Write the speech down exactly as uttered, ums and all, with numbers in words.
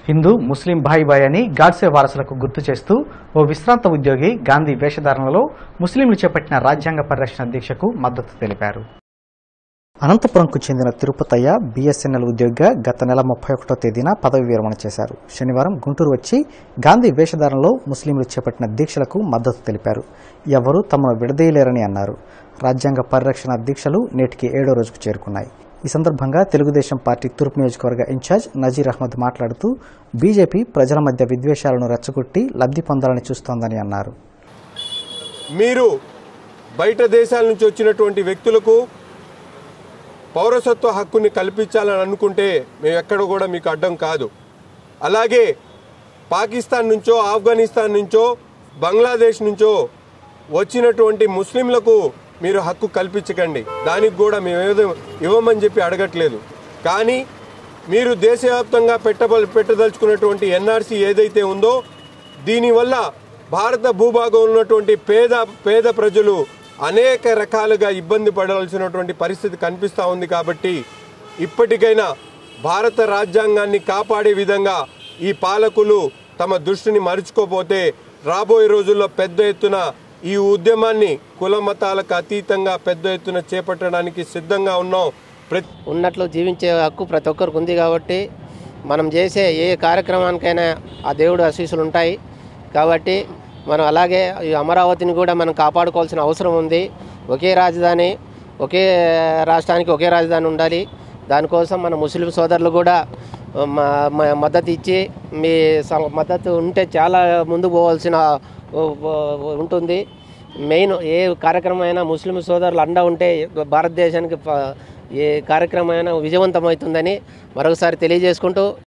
హిందూ ముస్లిం భాయ్ భాయ్ అని గాడ్సే వారసులకు గుర్తు చేస్తూ ఓ విశ్రాంత ఉద్యోగి గాంధీ వేషధారణలో ముస్లింలు చేపట్టిన రాజ్యాంగ పరిరక్షణ దీక్షకు మద్దతు తెలిపారు. అనంతపురంకు చెందిన తిరుపతయ్య బీఎస్ఎన్ఎల్ ఉద్యోగిగా గత నెల ముప్పై ఒకటో తేదీన పదవి విరమణ చేశారు. శనివారం గుంటూరు వచ్చి గాంధీ వేషధారణలో ముస్లింలు చేపట్టిన దీక్షలకు మద్దతు తెలిపారు. ఎవరూ తమను విడదీయలేరని అన్నారు. రాజ్యాంగ పరిరక్షణ దీక్షలు నేటికి ఏడో రోజుకు చేరుకున్నాయి. ఈ సందర్భంగా తెలుగుదేశం పార్టీ తూర్పు నియోజకవర్గ ఇన్ఛార్జ్ నజీర్ అహ్మద్ మాట్లాడుతూ బీజేపీ ప్రజల మధ్య విద్వేషాలను రెచ్చగొట్టి లబ్ధి పొందాలని చూస్తోందని అన్నారు. మీరు బయట దేశాల నుంచి వచ్చినటువంటి వ్యక్తులకు పౌరసత్వ హక్కుని కల్పించాలని అనుకుంటే మేము ఎక్కడ కూడా మీకు అడ్డం కాదు. అలాగే పాకిస్తాన్ నుంచో ఆఫ్ఘనిస్తాన్ నుంచో బంగ్లాదేశ్ నుంచో వచ్చినటువంటి ముస్లింలకు మీరు హక్కు కల్పించకండి, దానికి కూడా మేము ఏదో ఇవ్వమని చెప్పి అడగట్లేదు. కానీ మీరు దేశవ్యాప్తంగా పెట్టబ పెట్టదలుచుకున్నటువంటి ఎన్ఆర్సీ ఏదైతే ఉందో దీనివల్ల భారత భూభాగంలో ఉన్నటువంటి పేద పేద ప్రజలు అనేక రకాలుగా ఇబ్బంది పడాల్సినటువంటి పరిస్థితి కనిపిస్తూ ఉంది. కాబట్టి ఇప్పటికైనా భారత రాజ్యాంగాన్ని కాపాడే విధంగా ఈ పాలకులు తమ దృష్టిని మరచుకోపోతే రాబోయే రోజుల్లో పెద్ద ఎత్తున ఈ ఉద్యమాన్ని కుల మతాలకు అతీతంగా పెద్ద ఎత్తున చేపట్టడానికి సిద్ధంగా ఉన్నాం. ఉన్నట్లు జీవించే హక్కు ప్రతి ఒక్కరికి ఉంది కాబట్టి మనం చేసే ఏ కార్యక్రమానికైనా ఆ దేవుడు ఆశీస్సులు ఉంటాయి. కాబట్టి మనం అలాగే ఈ అమరావతిని కూడా మనం కాపాడుకోవాల్సిన అవసరం ఉంది. ఒకే రాజధాని, ఒకే రాష్ట్రానికి ఒకే రాజధాని ఉండాలి. దానికోసం మన ముస్లిం సోదరులు కూడా మద్దతు ఇచ్చి మీ మద్దతు ఉంటే చాలా ముందుకు పోవాల్సిన ఉంటుంది. మెయిన్ ఏ కార్యక్రమం అయినా ముస్లిం సోదరులు అండ ఉంటే భారతదేశానికి ఏ కార్యక్రమం అయినా విజయవంతమవుతుందని మరొకసారి తెలియజేసుకుంటూ